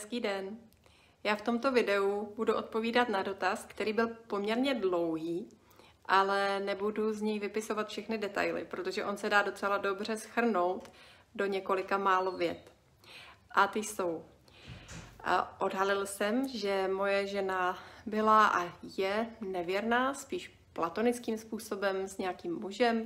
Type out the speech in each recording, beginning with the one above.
Hezký den. Já v tomto videu budu odpovídat na dotaz, který byl poměrně dlouhý, ale nebudu z něj vypisovat všechny detaily, protože on se dá docela dobře shrnout do několika málo vět. A ty jsou. Odhalil jsem, že moje žena byla a je nevěrná, spíš platonickým způsobem s nějakým mužem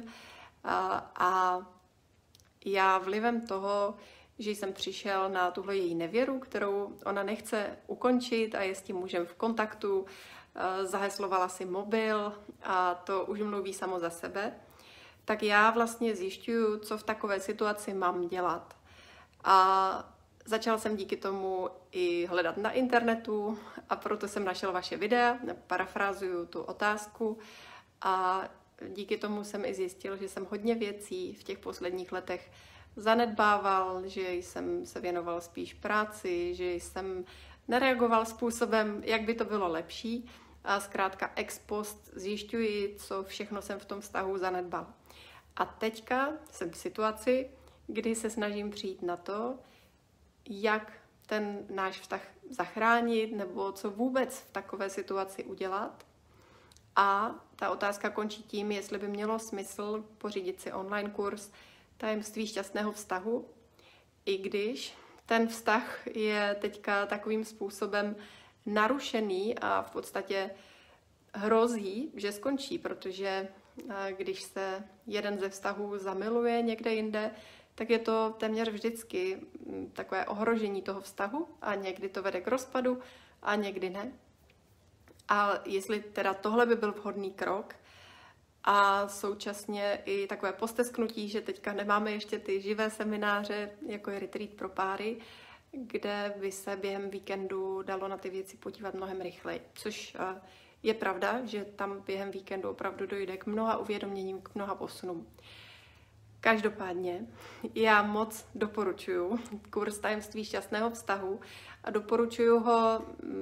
a já vlivem toho, že jsem přišel na tuhle její nevěru, kterou ona nechce ukončit a je s tím mužem v kontaktu, zaheslovala si mobil a to už mluví samo za sebe, tak já vlastně zjišťuju, co v takové situaci mám dělat. A začala jsem díky tomu i hledat na internetu a proto jsem našel vaše videa, parafrázuju tu otázku a díky tomu jsem i zjistil, že jsem hodně věcí v těch posledních letech zanedbával, že jsem se věnoval spíš práci, že jsem nereagoval způsobem, jak by to bylo lepší a zkrátka ex post zjišťuji, co všechno jsem v tom vztahu zanedbal. A teďka jsem v situaci, kdy se snažím přijít na to, jak ten náš vztah zachránit nebo co vůbec v takové situaci udělat. A ta otázka končí tím, jestli by mělo smysl pořídit si online kurz Tajemství šťastného vztahu, i když ten vztah je teďka takovým způsobem narušený a v podstatě hrozí, že skončí, protože když se jeden ze vztahů zamiluje někde jinde, tak je to téměř vždycky takové ohrožení toho vztahu a někdy to vede k rozpadu a někdy ne. A jestli teda tohle by byl vhodný krok a současně i takové postesknutí, že teďka nemáme ještě ty živé semináře, jako je retreat pro páry, kde by se během víkendu dalo na ty věci podívat mnohem rychleji, což je pravda, že tam během víkendu opravdu dojde k mnoha uvědoměním, k mnoha posunům. Každopádně já moc doporučuji kurz Tajemství šťastného vztahu a doporučuji ho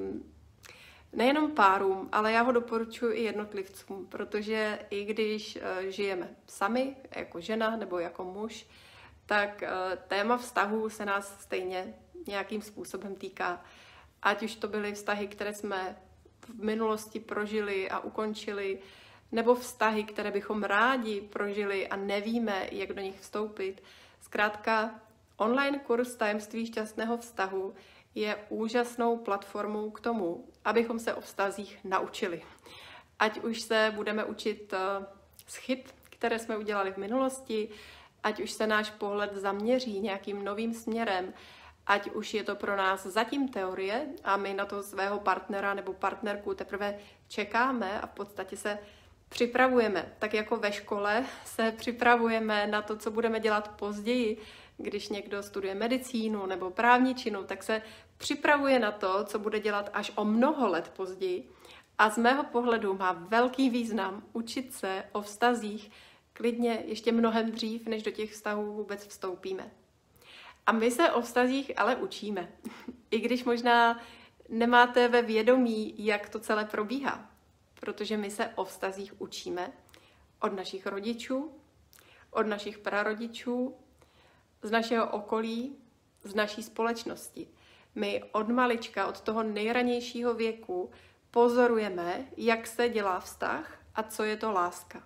nejenom párům, ale já ho doporučuji i jednotlivcům, protože i když žijeme sami, jako žena nebo jako muž, tak téma vztahů se nás stejně nějakým způsobem týká. Ať už to byly vztahy, které jsme v minulosti prožili a ukončili, nebo vztahy, které bychom rádi prožili a nevíme, jak do nich vstoupit. Zkrátka, online kurz Tajemství šťastného vztahu je úžasnou platformou k tomu, abychom se o vztazích naučili. Ať už se budeme učit z chyb, které jsme udělali v minulosti, ať už se náš pohled zaměří nějakým novým směrem, ať už je to pro nás zatím teorie a my na to svého partnera nebo partnerku teprve čekáme a v podstatě se připravujeme. Tak jako ve škole se připravujeme na to, co budeme dělat později. Když někdo studuje medicínu nebo právničinu, tak se připravuje na to, co bude dělat až o mnoho let později. A z mého pohledu má velký význam učit se o vztazích klidně ještě mnohem dřív, než do těch vztahů vůbec vstoupíme. A my se o vztazích ale učíme. I když možná nemáte ve vědomí, jak to celé probíhá. Protože my se o vztazích učíme od našich rodičů, od našich prarodičů, z našeho okolí, z naší společnosti. My od malička, od toho nejranějšího věku pozorujeme, jak se dělá vztah a co je to láska.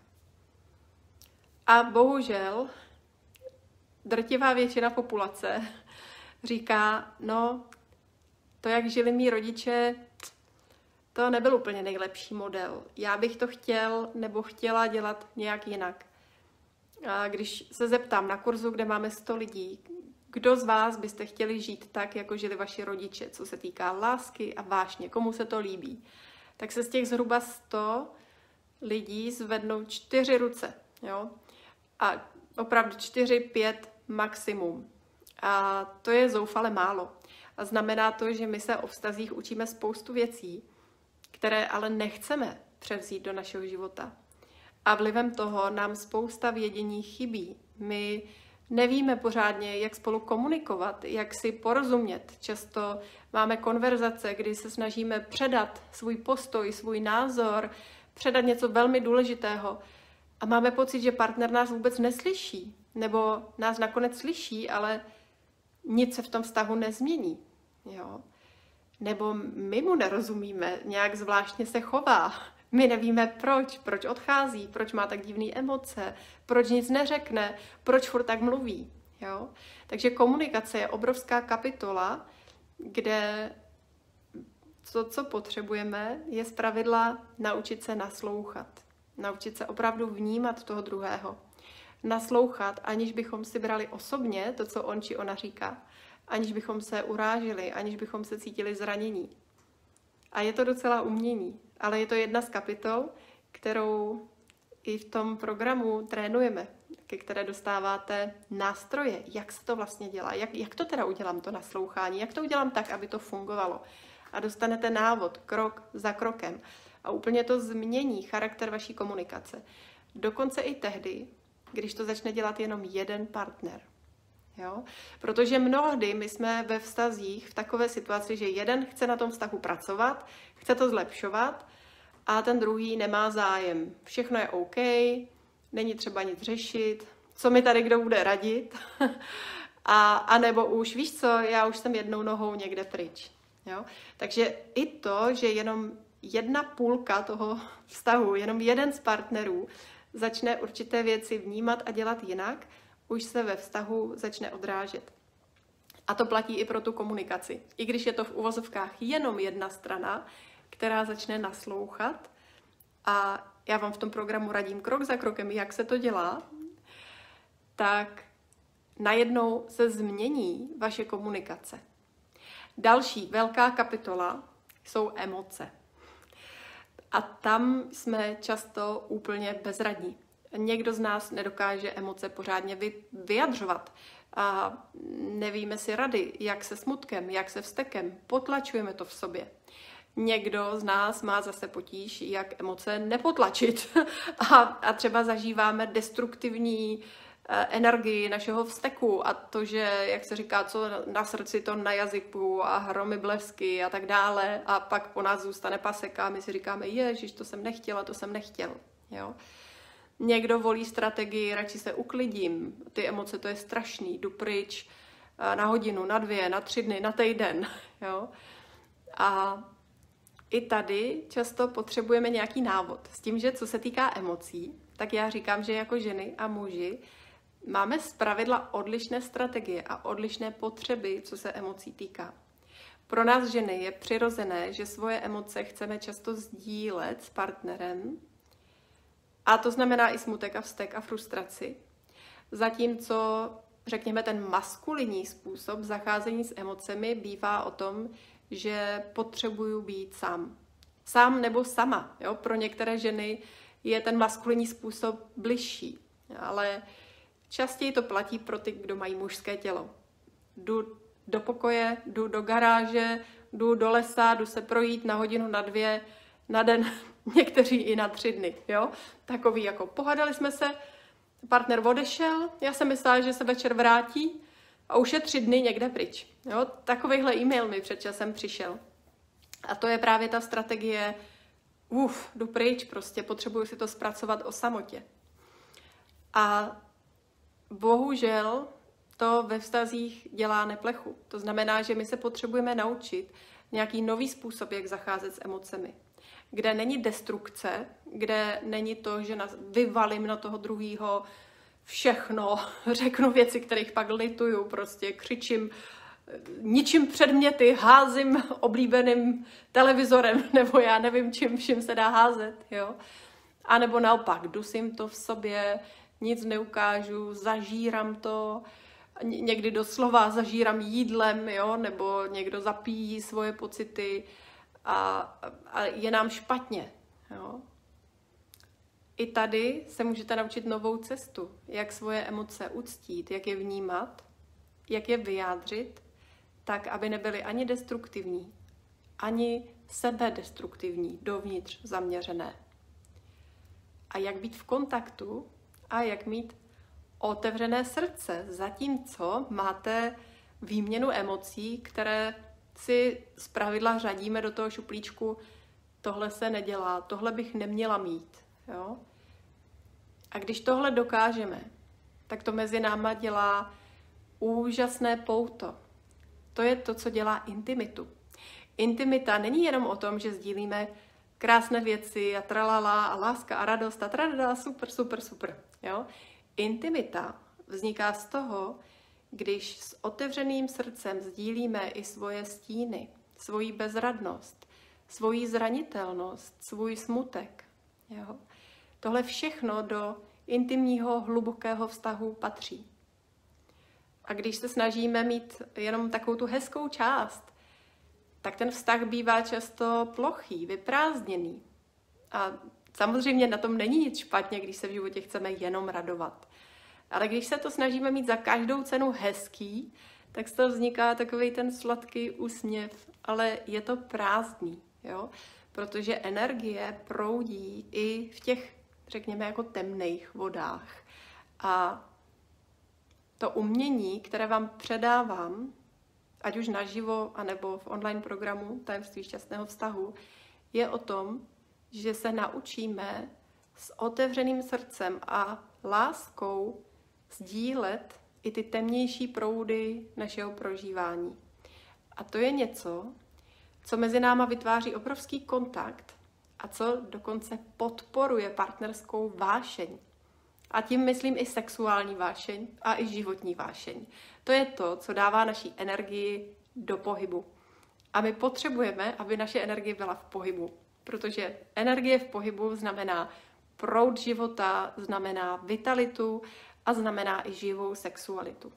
A bohužel drtivá většina populace říká, no, to, jak žili mý rodiče, to nebyl úplně nejlepší model. Já bych to chtěl nebo chtěla dělat nějak jinak. A když se zeptám na kurzu, kde máme 100 lidí, kdo z vás byste chtěli žít tak, jako žili vaši rodiče, co se týká lásky a vášně, komu se to líbí, tak se z těch zhruba 100 lidí zvednou 4 ruce. Jo? A opravdu 4, 5 maximum. A to je zoufale málo. A znamená to, že my se o vztazích učíme spoustu věcí, které ale nechceme převzít do našeho života. A vlivem toho nám spousta vědění chybí. My nevíme pořádně, jak spolu komunikovat, jak si porozumět. Často máme konverzace, kdy se snažíme předat svůj postoj, svůj názor, předat něco velmi důležitého. A máme pocit, že partner nás vůbec neslyší. Nebo nás nakonec slyší, ale nic se v tom vztahu nezmění. Jo? Nebo my mu nerozumíme, nějak zvláštně se chová. My nevíme proč odchází, proč má tak divné emoce, proč nic neřekne, proč furt tak mluví. Jo? Takže komunikace je obrovská kapitola, kde to, co potřebujeme, je zpravidla naučit se naslouchat. Naučit se opravdu vnímat toho druhého. Naslouchat, aniž bychom si brali osobně to, co on či ona říká. Aniž bychom se urážili, aniž bychom se cítili zranění. A je to docela umění, ale je to jedna z kapitol, kterou i v tom programu trénujeme, ke které dostáváte nástroje, jak se to vlastně dělá, jak to teda udělám, to naslouchání, jak to udělám tak, aby to fungovalo. A dostanete návod, krok za krokem. A úplně to změní charakter vaší komunikace. Dokonce i tehdy, když to začne dělat jenom jeden partner. Jo? Protože mnohdy my jsme ve vztazích v takové situaci, že jeden chce na tom vztahu pracovat, chce to zlepšovat a ten druhý nemá zájem. Všechno je OK, není třeba nic řešit, co mi tady kdo bude radit, a nebo už, víš co, já už jsem jednou nohou někde pryč. Jo? Takže i to, že jenom jedna půlka toho vztahu, jenom jeden z partnerů začne určité věci vnímat a dělat jinak, už se ve vztahu začne odrážet. A to platí i pro tu komunikaci. I když je to v uvozovkách jenom jedna strana, která začne naslouchat, a já vám v tom programu radím krok za krokem, jak se to dělá, tak najednou se změní vaše komunikace. Další velká kapitola jsou emoce. A tam jsme často úplně bezradní. Někdo z nás nedokáže emoce pořádně vyjadřovat. A nevíme si rady, jak se smutkem, jak se vztekem. Potlačujeme to v sobě. Někdo z nás má zase potíž, jak emoce nepotlačit. A třeba zažíváme destruktivní energii našeho vzteku a to, že, jak se říká, co na srdci, to na jazyku a hromy blesky a tak dále, a pak po nás zůstane paseka a my si říkáme, ježiš, to jsem nechtěla, to jsem nechtěl. Jo? Někdo volí strategii, radši se uklidím, ty emoce, to je strašný, jdu pryč na hodinu, na 2, na 3 dny, na týden. Jo? A i tady často potřebujeme nějaký návod. S tím, že co se týká emocí, tak já říkám, že jako ženy a muži máme zpravidla odlišné strategie a odlišné potřeby, co se emocí týká. Pro nás ženy je přirozené, že svoje emoce chceme často sdílet s partnerem, a to znamená i smutek a vztek a frustraci. Zatímco, řekněme, ten maskulinní způsob zacházení s emocemi bývá o tom, že potřebuju být sám. Sám nebo sama. Jo? Pro některé ženy je ten maskulinní způsob bližší, ale častěji to platí pro ty, kdo mají mužské tělo. Jdu do pokoje, jdu do garáže, jdu do lesa, jdu se projít na hodinu, na 2, na den, někteří i na 3 dny. Jo? Takový jako pohádali jsme se, partner odešel, já jsem myslela, že se večer vrátí a už je 3 dny někde pryč. Jo? Takovýhle e-mail mi před časem přišel. A to je právě ta strategie, jdu pryč, prostě potřebuju si to zpracovat o samotě. A bohužel to ve vztazích dělá neplechu. To znamená, že my se potřebujeme naučit nějaký nový způsob, jak zacházet s emocemi. Kde není destrukce, kde není to, že vyvalím na toho druhýho všechno, řeknu věci, kterých pak lituju, prostě křičím, ničím předměty, házím oblíbeným televizorem, nebo já nevím, čím vším se dá házet, jo. A nebo naopak, dusím to v sobě, nic neukážu, zažírám to, někdy doslova zažírám jídlem, jo, nebo někdo zapíjí svoje pocity a je nám špatně, jo. I tady se můžete naučit novou cestu, jak svoje emoce uctít, jak je vnímat, jak je vyjádřit, tak, aby nebyly ani destruktivní, ani sebedestruktivní, dovnitř zaměřené. A jak být v kontaktu a jak mít otevřené srdce, zatímco máte výměnu emocí, které si zpravidla řadíme do toho šuplíčku, tohle se nedělá, tohle bych neměla mít. Jo? A když tohle dokážeme, tak to mezi náma dělá úžasné pouto. To je to, co dělá intimitu. intimita není jenom o tom, že sdílíme krásné věci a tralala a láska a radost a tradada, super, super, super. Jo? Intimita vzniká z toho, když s otevřeným srdcem sdílíme i svoje stíny, svoji bezradnost, svoji zranitelnost, svůj smutek. Jo? Tohle všechno do intimního, hlubokého vztahu patří. A když se snažíme mít jenom takovou tu hezkou část, tak ten vztah bývá často plochý, vyprázdněný. A samozřejmě na tom není nic špatně, když se v životě chceme jenom radovat. Ale když se to snažíme mít za každou cenu hezký, tak z toho vzniká takovej ten sladký úsměv, ale je to prázdný, jo? Protože energie proudí i v těch, řekněme, jako temných vodách. A to umění, které vám předávám, ať už naživo, anebo v online programu Tajemství šťastného vztahu, je o tom, že se naučíme s otevřeným srdcem a láskou sdílet i ty temnější proudy našeho prožívání. A to je něco, co mezi náma vytváří obrovský kontakt a co dokonce podporuje partnerskou vášeň. A tím myslím i sexuální vášeň a i životní vášeň. To je to, co dává naší energii do pohybu. A my potřebujeme, aby naše energie byla v pohybu. Protože energie v pohybu znamená proud života, znamená vitalitu a znamená i živou sexualitu.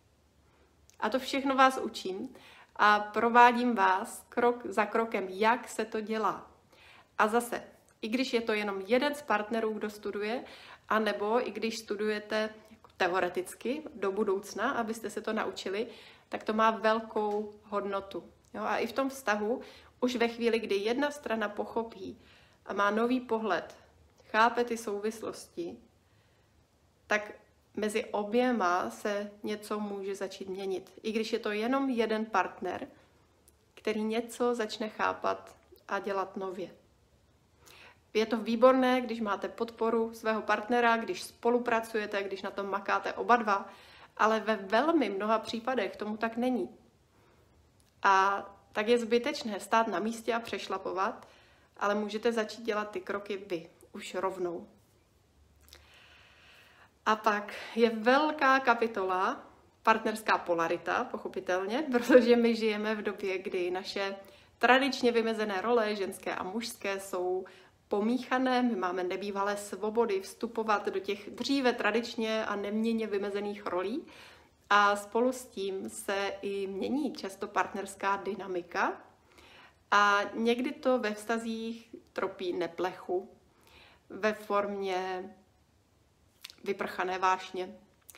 A to všechno vás učím a provádím vás krok za krokem, jak se to dělá. A zase, i když je to jenom jeden z partnerů, kdo studuje, anebo i když studujete teoreticky do budoucna, abyste se to naučili, tak to má velkou hodnotu. Jo? A i v tom vztahu, už ve chvíli, kdy jedna strana pochopí a má nový pohled, chápe ty souvislosti, tak mezi oběma se něco může začít měnit. I když je to jenom jeden partner, který něco začne chápat a dělat nově. Je to výborné, když máte podporu svého partnera, když spolupracujete, když na tom makáte oba dva, ale ve velmi mnoha případech tomu tak není. A tak je zbytečné stát na místě a přešlapovat, ale můžete začít dělat ty kroky vy, už rovnou. A pak je velká kapitola, partnerská polarita, pochopitelně, protože my žijeme v době, kdy naše tradičně vymezené role, ženské a mužské, jsou pomíchané, my máme nebývalé svobody vstupovat do těch dříve tradičně a neměnně vymezených rolí a spolu s tím se i mění často partnerská dynamika a někdy to ve vztazích tropí neplechu ve formě vyprchané vášně,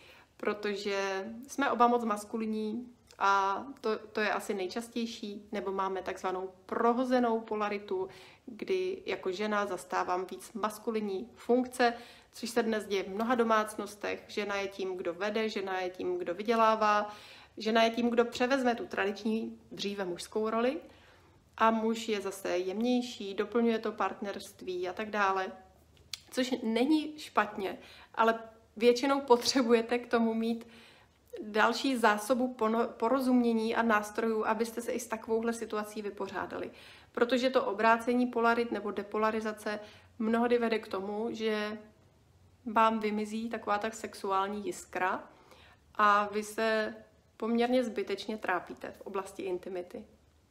protože jsme oba moc maskulinní a to je asi nejčastější, nebo máme takzvanou prohozenou polaritu, kdy jako žena zastávám víc maskulinní funkce, což se dnes děje v mnoha domácnostech. Žena je tím, kdo vede, žena je tím, kdo vydělává, žena je tím, kdo převezme tu tradiční dříve mužskou roli a muž je zase jemnější, doplňuje to partnerství a tak dále. Což není špatně, ale většinou potřebujete k tomu mít další zásobu porozumění a nástrojů, abyste se i s takovouhle situací vypořádali. Protože to obrácení polarit nebo depolarizace mnohdy vede k tomu, že vám vymizí taková tak sexuální jiskra a vy se poměrně zbytečně trápíte v oblasti intimity.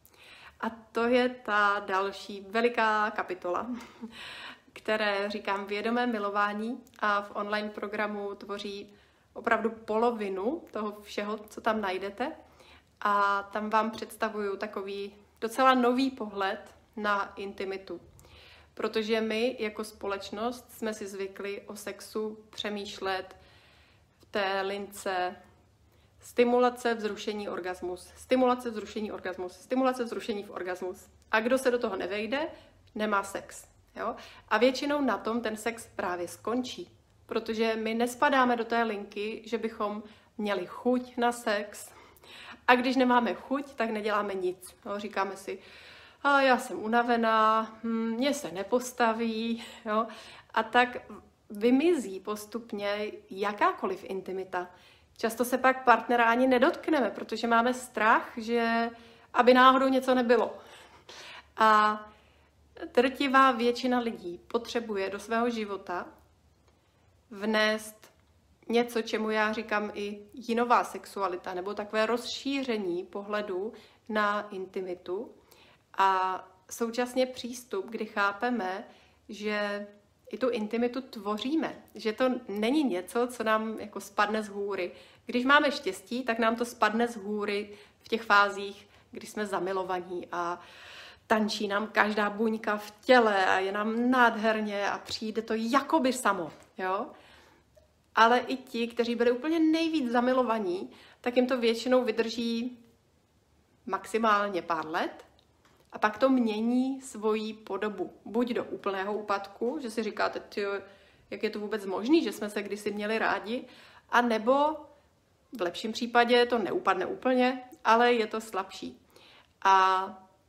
A to je ta další veliká kapitola, které říkám vědomé milování a v online programu tvoří opravdu polovinu toho všeho, co tam najdete. A tam vám představuju takový docela nový pohled na intimitu. Protože my jako společnost jsme si zvykli o sexu přemýšlet v té lince stimulace, vzrušení, orgasmus, stimulace, vzrušení, orgasmus, stimulace, vzrušení, orgasmus. A kdo se do toho nevejde, nemá sex. Jo? A většinou na tom ten sex právě skončí. Protože my nespadáme do té linky, že bychom měli chuť na sex. A když nemáme chuť, tak neděláme nic. Jo? Říkáme si, já jsem unavená, mě se nepostaví. Jo? A tak vymizí postupně jakákoliv intimita. Často se pak partnera ani nedotkneme, protože máme strach, že aby náhodou něco nebylo. A drtivá většina lidí potřebuje do svého života vnést něco, čemu já říkám i jinová sexualita, nebo takové rozšíření pohledu na intimitu a současně přístup, kdy chápeme, že i tu intimitu tvoříme, že to není něco, co nám jako spadne z hůry. Když máme štěstí, tak nám to spadne z hůry v těch fázích, kdy jsme zamilovaní a tančí nám každá buňka v těle a je nám nádherně a přijde to jakoby samo, jo? Ale i ti, kteří byli úplně nejvíc zamilovaní, tak jim to většinou vydrží maximálně pár let a pak to mění svoji podobu. Buď do úplného úpadku, že si říkáte, tyjo, jak je to vůbec možný, že jsme se kdysi měli rádi, a nebo v lepším případě to neupadne úplně, ale je to slabší. A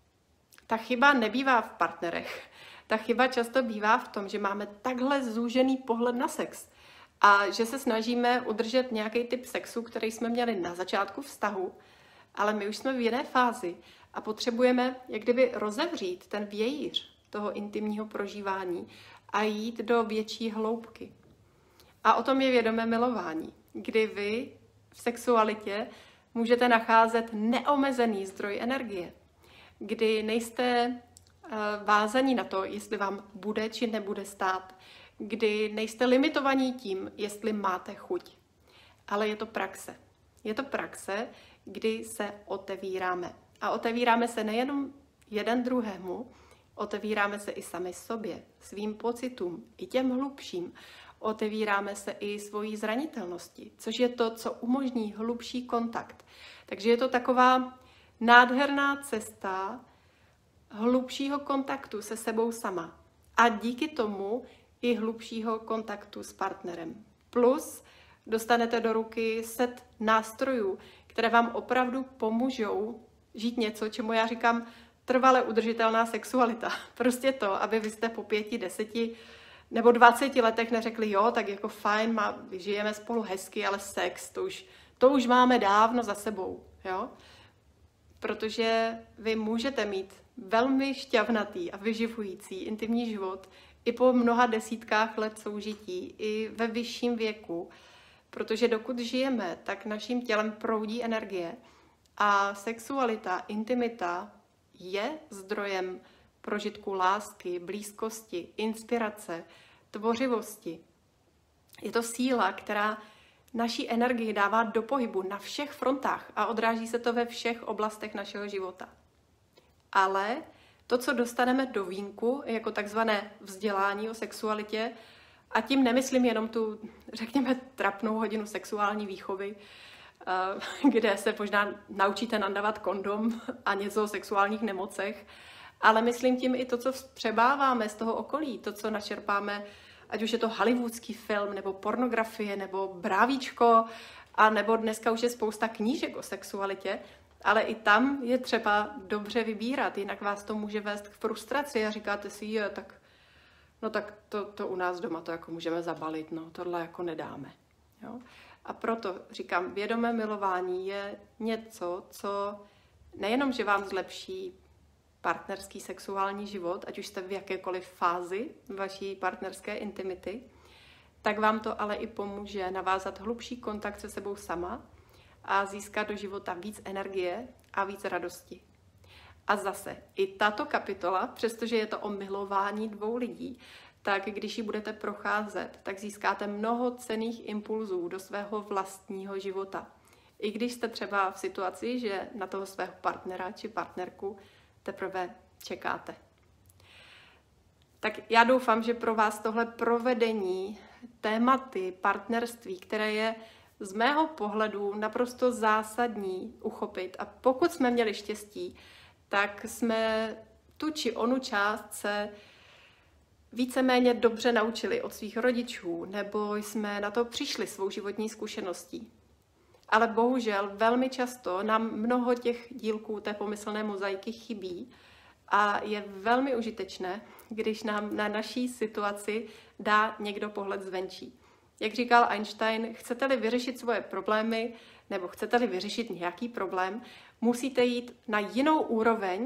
ta chyba nebývá v partnerech. Ta chyba často bývá v tom, že máme takhle zúžený pohled na sex a že se snažíme udržet nějaký typ sexu, který jsme měli na začátku vztahu, ale my už jsme v jiné fázi a potřebujeme jak kdyby rozevřít ten vějíř toho intimního prožívání a jít do větší hloubky. A o tom je vědomé milování, kdy vy v sexualitě můžete nacházet neomezený zdroj energie, kdy nejste vázaní na to, jestli vám bude či nebude stát, kdy nejste limitovaní tím, jestli máte chuť. Ale je to praxe. Je to praxe, kdy se otevíráme. A otevíráme se nejenom jeden druhému, otevíráme se i sami sobě, svým pocitům, i těm hlubším. Otevíráme se i svojí zranitelnosti, což je to, co umožní hlubší kontakt. Takže je to taková nádherná cesta hlubšího kontaktu se sebou sama. A díky tomu i hlubšího kontaktu s partnerem. Plus dostanete do ruky set nástrojů, které vám opravdu pomůžou žít něco, čemu já říkám trvale udržitelná sexualita. Prostě to, aby vy jste po 5, 10 nebo 20 letech neřekli, jo, tak jako fajn, žijeme spolu hezky, ale sex, to už máme dávno za sebou, jo. Protože vy můžete mít velmi šťavnatý a vyživující intimní život i po mnoha desítkách let soužití, i ve vyšším věku, protože dokud žijeme, tak naším tělem proudí energie a sexualita, intimita je zdrojem prožitku lásky, blízkosti, inspirace, tvořivosti. Je to síla, která naší energii dává do pohybu na všech frontách a odráží se to ve všech oblastech našeho života. Ale to, co dostaneme do vínku, jako takzvané vzdělání o sexualitě, a tím nemyslím jenom tu, řekněme, trapnou hodinu sexuální výchovy, kde se možná naučíte nandavat kondom a něco o sexuálních nemocech, ale myslím tím i to, co přebáváme z toho okolí, to, co načerpáme, ať už je to hollywoodský film, nebo pornografie, nebo brávíčko, a nebo dneska už je spousta knížek o sexualitě, ale i tam je třeba dobře vybírat, jinak vás to může vést k frustraci a říkáte si, tak to u nás doma to jako můžeme zabalit, no tohle jako nedáme. Jo? A proto říkám, vědomé milování je něco, co nejenom, že vám zlepší partnerský sexuální život, ať už jste v jakékoliv fázi vaší partnerské intimity, tak vám to ale i pomůže navázat hlubší kontakt se sebou sama a získat do života víc energie a víc radosti. A zase, i tato kapitola, přestože je to o milování dvou lidí, tak když ji budete procházet, tak získáte mnoho cenných impulzů do svého vlastního života. I když jste třeba v situaci, že na toho svého partnera či partnerku teprve čekáte. Tak já doufám, že pro vás tohle provedení tématy partnerství, které je z mého pohledu naprosto zásadní uchopit. A pokud jsme měli štěstí, tak jsme tu či onu část se víceméně dobře naučili od svých rodičů, nebo jsme na to přišli svou životní zkušeností. Ale bohužel velmi často nám mnoho těch dílků té pomyslné mozaiky chybí a je velmi užitečné, když nám na naší situaci dá někdo pohled zvenčí. Jak říkal Einstein, chcete-li vyřešit svoje problémy nebo chcete-li vyřešit nějaký problém, musíte jít na jinou úroveň,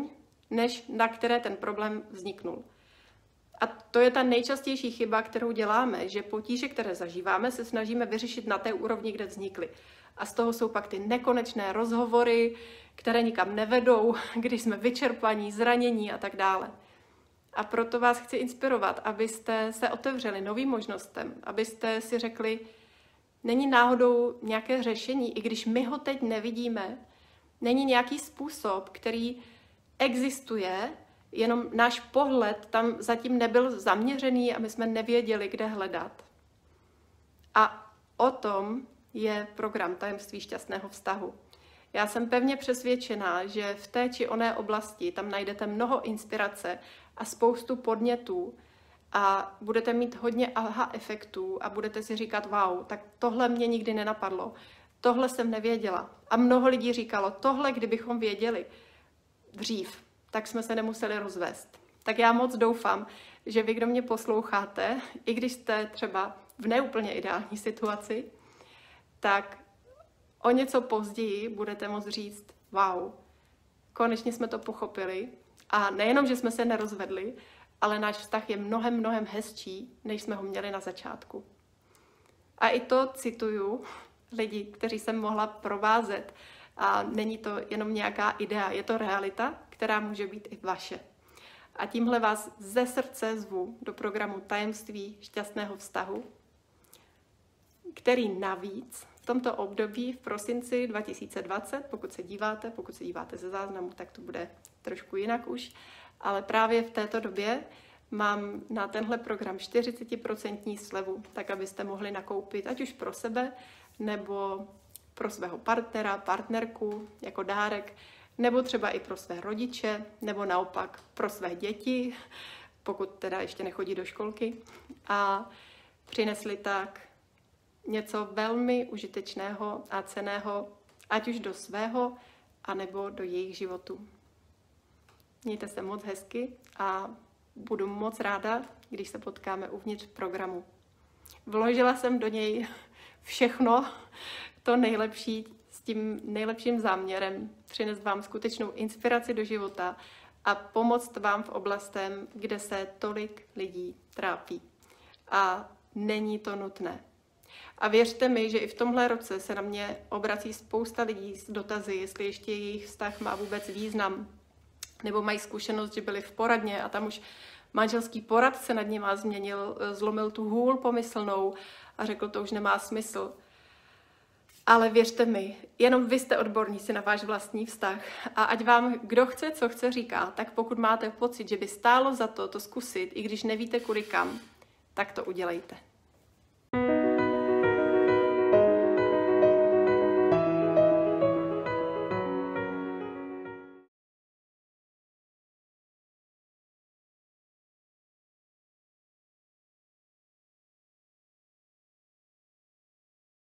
než na které ten problém vzniknul. A to je ta nejčastější chyba, kterou děláme, že potíže, které zažíváme, se snažíme vyřešit na té úrovni, kde vznikly. A z toho jsou pak ty nekonečné rozhovory, které nikam nevedou, když jsme vyčerpaní, zranění a tak dále. A proto vás chci inspirovat, abyste se otevřeli novým možnostem, abyste si řekli, není náhodou nějaké řešení, i když my ho teď nevidíme, není nějaký způsob, který existuje, jenom náš pohled tam zatím nebyl zaměřený a my jsme nevěděli, kde hledat. A o tom je program Tajemství šťastného vztahu. Já jsem pevně přesvědčená, že v té či oné oblasti tam najdete mnoho inspirace a spoustu podnětů a budete mít hodně aha efektů a budete si říkat, wow, tak tohle mě nikdy nenapadlo, tohle jsem nevěděla. A mnoho lidí říkalo, tohle kdybychom věděli dřív, tak jsme se nemuseli rozvést. Tak já moc doufám, že vy, kdo mě posloucháte, i když jste třeba v neúplně ideální situaci, tak o něco později budete moct říct, wow, konečně jsme to pochopili a nejenom, že jsme se nerozvedli, ale náš vztah je mnohem, mnohem hezčí, než jsme ho měli na začátku. A i to cituju lidi, kteří jsem mohla provázet. A není to jenom nějaká idea, je to realita, která může být i vaše. A tímhle vás ze srdce zvu do programu Tajemství šťastného vztahu, který navíc v tomto období v prosinci 2020, pokud se díváte ze záznamu, tak to bude trošku jinak už, ale právě v této době mám na tenhle program 40% slevu, tak abyste mohli nakoupit ať už pro sebe, nebo pro svého partnera, partnerku jako dárek, nebo třeba i pro své rodiče, nebo naopak pro své děti, pokud teda ještě nechodí do školky. A přinesli tak něco velmi užitečného a cenného, ať už do svého, anebo do jejich životů. Mějte se moc hezky a budu moc ráda, když se potkáme uvnitř programu. Vložila jsem do něj všechno, to nejlepší, s tím nejlepším záměrem přinést vám skutečnou inspiraci do života a pomoct vám v oblastem, kde se tolik lidí trápí. A není to nutné. A věřte mi, že i v tomhle roce se na mě obrací spousta lidí s dotazy, jestli ještě jejich vztah má vůbec význam, nebo mají zkušenost, že byli v poradně a tam už manželský poradce nad nima zlomil tu hůl pomyslnou a řekl, to už nemá smysl. Ale věřte mi, jenom vy jste odborníci na váš vlastní vztah a ať vám kdo chce, co chce říká, tak pokud máte pocit, že by stálo za to zkusit, i když nevíte kudy kam, tak to udělejte.